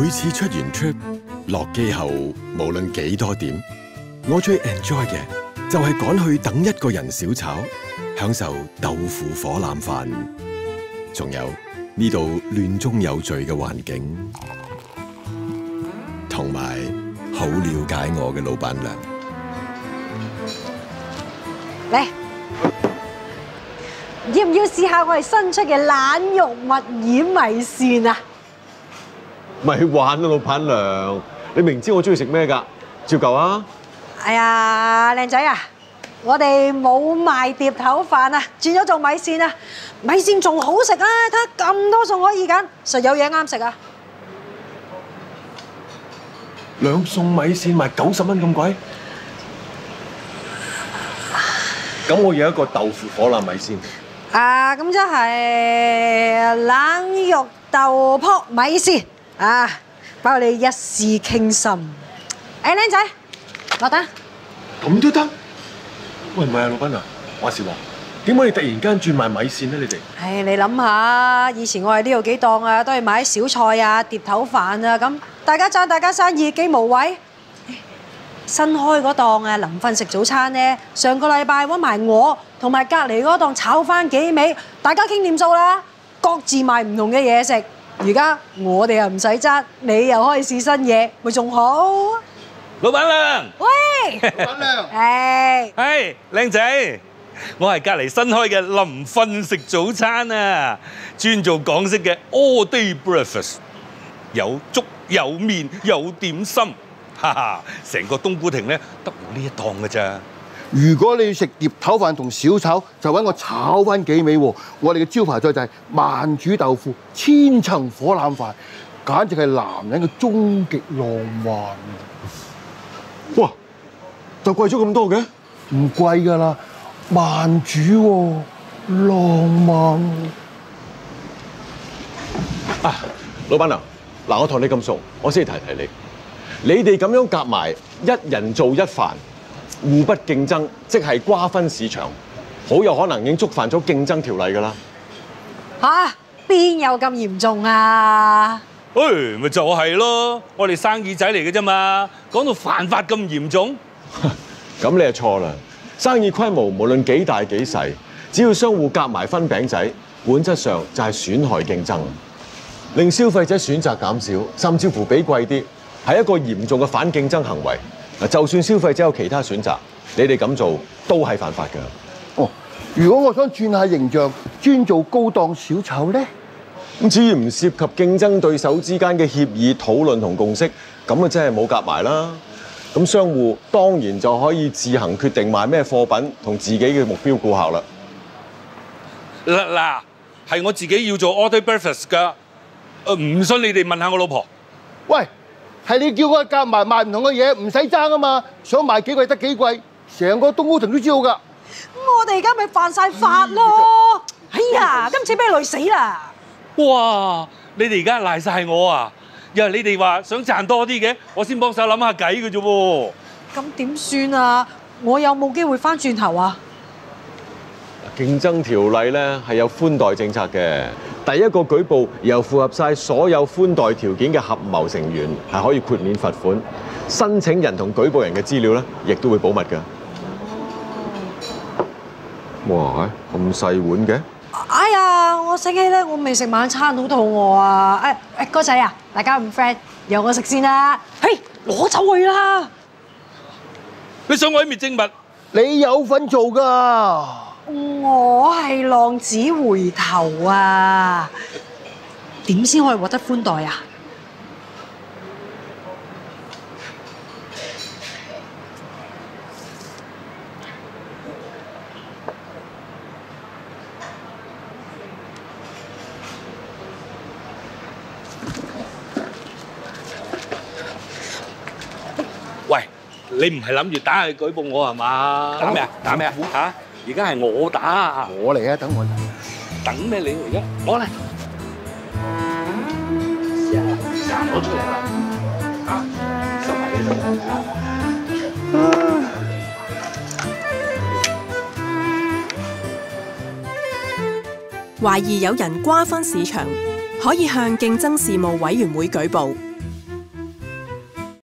每次出完 trip 落機後，無論幾多點，我最 enjoy 嘅就係趕去等一個人小炒，享受豆腐火腩飯，仲有呢度亂中有序嘅環境，同埋好了解我嘅老闆娘。 嚟，要唔要試下我哋新出嘅懶肉蜜醃米線啊？ 咪玩啦，老闆娘！你明知我中意食咩㗎？照舊啊！ 哎呀，靚仔啊，我哋冇賣碟頭飯啊，轉咗做米線啊！米線仲好食啊！睇下咁多餸可以揀，實有嘢啱食啊！ 兩餸米線賣90蚊咁貴，咁我要一個豆腐火腩米線。 啊，咁即係冷肉豆卜米線啊，包你一試傾心。誒，靚仔，落單。 咁都得？喂，唔係啊，老闆娘，話時話，點解你突然間轉賣米線咧？你哋？ 唉，你諗下，以前我哋呢度幾檔啊，都係買小菜啊、碟頭飯啊咁，大家爭大家生意幾無謂。新開嗰檔啊，臨瞓食早餐咧，上個禮拜揾埋我同埋隔離嗰檔炒翻幾味，大家傾掂數啦，各自賣唔同嘅嘢食。而家我哋又唔使爭，你又可以試新嘢，咪仲好？ 老闆娘， 喂， 老闆娘， 係靚仔，我係隔離新開嘅臨瞓食早餐啊，專做港式嘅 all day breakfast， 有粥有麵有點心，哈哈，成個冬菇亭咧得我呢一檔㗎咋。 如果你要食碟頭飯同小炒，就揾我炒翻幾味喎。我哋嘅招牌菜就係慢煮豆腐、千層火腩飯，簡直係男人嘅終極浪漫。 哇！就貴咗咁多嘅？ 唔貴㗎啦，慢煮喎，浪漫。 啊，老闆娘，嗱，我同你咁熟，我先提提你。你哋咁樣夾埋，一人做一飯，互不競爭，即係瓜分市場，好有可能已經觸犯咗競爭條例㗎啦。 嚇，邊有咁嚴重啊？ 咪就係咯，我哋生意仔嚟嘅啫嘛，講到犯法咁嚴重， 咁你就錯啦。生意規模無論幾大幾細，只要相互夾埋分餅仔，本質上就係損害競爭，令消費者選擇減少，甚至乎俾貴啲，係一個嚴重嘅反競爭行為。嗱，就算消費者有其他選擇，你哋咁做都係犯法㗎。 哦，如果我想轉下形象，專做高檔小炒咧？ 咁只要唔涉及競爭對手之間嘅協議討論同共識，咁啊真係冇夾埋啦。咁商戶當然就可以自行決定賣咩貨品同自己嘅目標顧客啦。 嗱，係我自己要做 all day breakfast 㗎。唔信你哋問下我老婆。 喂，係你叫我夾埋賣唔同嘅嘢，唔使爭啊嘛！想賣幾貴得幾貴，成個冬菇亭都知道㗎。 我哋而家咪犯晒法咯！哎呀，今次俾你累死啦！ 哇！你哋而家賴晒我啊！又係你哋話想賺多啲嘅，我先幫手諗下計嘅啫喎。 咁點算啊？我有冇機會翻轉頭啊？ 競爭條例咧係有寬待政策嘅，第一個舉報又符合晒所有寬待條件嘅合謀成員係可以豁免罰款，申請人同舉報人嘅資料咧亦都會保密㗎。哇！咁細碗嘅？ 哎呀，我醒起咧，我未食晚餐，好肚餓啊！哥仔啊，大家咁 friend，由我食先啦。嘿，攞走佢啦！ 你想毀滅精物？ 你有份做㗎。 我係浪子回頭啊！點先可以獲得寬待啊？ 喂，你唔係諗住打去舉報我係嘛？打咩啊？打咩啊？嚇！而家係我打啊！ 我嚟啊，等我。 等咩你而家？攞嚟！攞出嚟啦！啊，收埋呢度。懷疑有人瓜分市場，可以向競爭事務委員會舉報。